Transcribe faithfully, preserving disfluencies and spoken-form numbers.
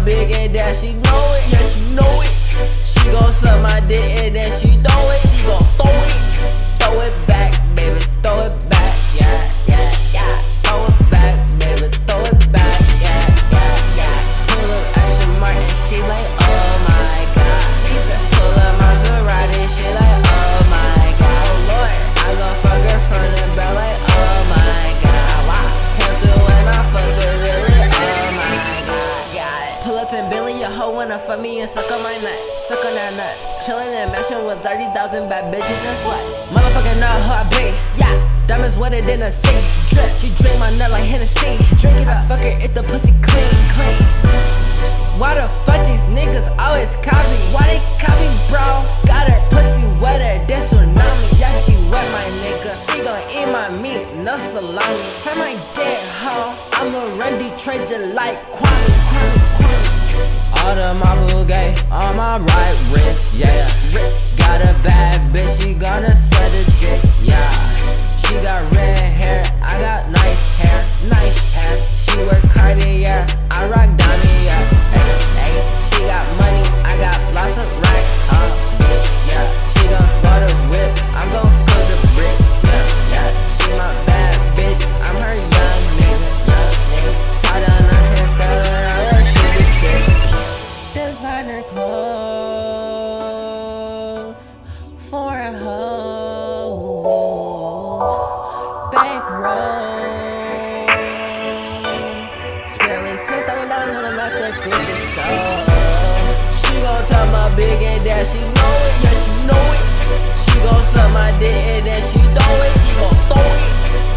big and that she know it, yeah, she know it. She gon' suck my dick and then she know it. She gon' throw it, throw it back, baby, throw it back, yeah, yeah, yeah. Throw it back, baby, throw it back, yeah, yeah, yeah. Pull up Aston Martin, she like, oh my God. Jesus. Pull up Maserati, she like, oh my God. Oh Lord, I gon' fuck her from the back like, oh my God. Wow. Came through when I fucked her really, oh my God. Got it. Pull up in Billy, your hoe wanna fuck me and suck on my nut, suck on that nut. Chillin' and mansion with thirty thousand bad bitches and sluts. Motherfucking nut, how I be, yeah. Diamonds wetter than a sea. Drip, she drink my nut like Hennessy. Drink it, I fuck her if the pussy clean, clean. Why the fuck these niggas always copy? Why they copy, bro? Got her pussy wetter than tsunami. Yeah, she wet, my nigga. She gon' eat my meat, no salami. Say my dick, hoe. I'ma run Detroit just like Kwame, Kwame, Kwame. All the marble gay on my right wrist, yeah. Wrist. Got a bad bitch, she gonna suck the dick, yeah. She got red hair, I got nice hair, nice hair. She wear Cartier, I rock Donnie, yeah. Hey, hey. She got money, I got lots of racks, uh, bitch, yeah. She gon' buy the whip, I'm gon' cook the brick, yeah, yeah. She my bad bitch, I'm her young nigga, young nigga. Tie down her pants, skirt around her, she be chick. Designer clothes for a hoe, bankrolls. Spend at least ten thousand dollars when I'm at the Gucci store. She gon' tell my big and that she know it, yeah, she know it. She gon' suck my dick and then she know it. She gon' throw it,